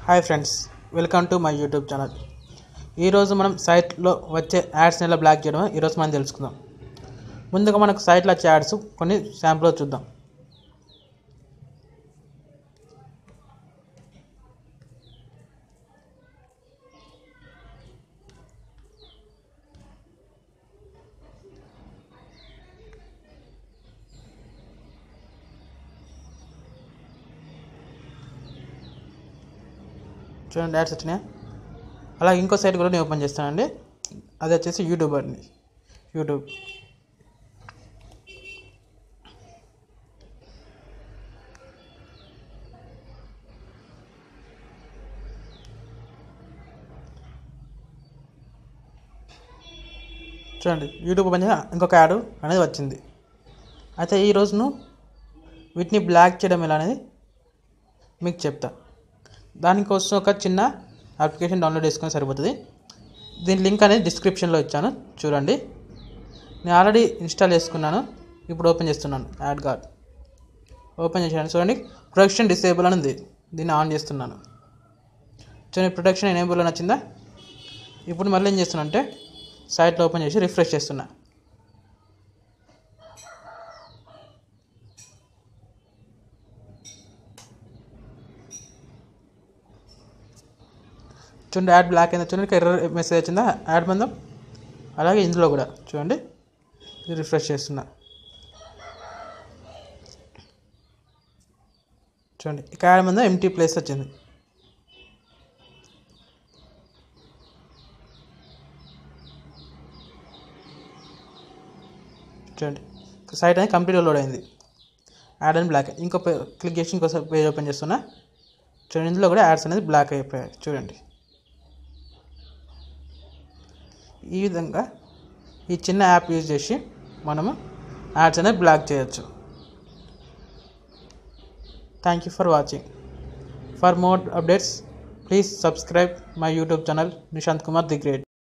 Hi friends, welcome to my YouTube channel. ఈరోజు మనం సైట్లో వచ్చే యాడ్స్ని ఎలా బ్లాక్ చేయడమో ఈరోజు మనం తెలుసుకుందాం. ముందుగా మనకు సైట్లో వచ్చే యాడ్స్ కొన్ని శాంపుల్ చూద్దాం. చూడండి, యాడ్స్ వచ్చినాయి. అలాగే ఇంకో సైట్ కూడా నేను ఓపెన్ చేస్తానండి. అది వచ్చేసి యూట్యూబ్ అండి. యూట్యూబ్ చూడండి, యూట్యూబ్ ఓపెన్ చేసి ఇంకొక యాడ్ అనేది వచ్చింది. అయితే ఈ రోజును వీటిని బ్లాక్ చేయడం ఎలా అనేది మీకు చెప్తా. దానికోసం ఒక చిన్న అప్లికేషన్ డౌన్లోడ్ చేసుకొని సరిపోతుంది. దీని లింక్ అనేది డిస్క్రిప్షన్లో ఇచ్చాను, చూడండి. నేను ఆల్రెడీ ఇన్స్టాల్ చేసుకున్నాను. ఇప్పుడు ఓపెన్ చేస్తున్నాను. యాడ్ కార్డ్ ఓపెన్ చేశాను. చూడండి, ప్రొటెక్షన్ డిసేబుల్ అని ఉంది. దీన్ని ఆన్ చేస్తున్నాను. చూడండి, ప్రొటెక్షన్ ఎనేబుల్ అని వచ్చిందా. ఇప్పుడు మళ్ళీ ఏం చేస్తున్నా అంటే సైట్లో ఓపెన్ చేసి రిఫ్రెష్ చేస్తున్నా. చూడండి, యాడ్ బ్లాక్ అయింది. చూడండి, ఎర్రర్ మెసేజ్ వచ్చిందా యాడ్ బంధం. అలాగే ఇందులో కూడా చూడండి, ఇది రిఫ్రెష్ చేస్తున్నా. చూడండి, ఇక యాడ్ బంధం ఎంటీ ప్లేస్ వచ్చింది. చూడండి, సైట్ అనేది కంప్లీట్గా లోడ్ అయింది. యాడ్ అని బ్లాక్. ఇంకో క్లిక్ చేసి ఇంకోసారి పేజ్ ఓపెన్ చేస్తున్నా. చూడండి, ఇందులో కూడా యాడ్స్ అనేది బ్లాక్ అయిపోయాయి. చూడండి, ఈ విధంగా ఈ చిన్న యాప్ యూజ్ చేసి మనము యాడ్స్ అనేది బ్లాక్ చేయొచ్చు. Thank you for watching. For more updates please subscribe my YouTube channel Nishant Kumar the great.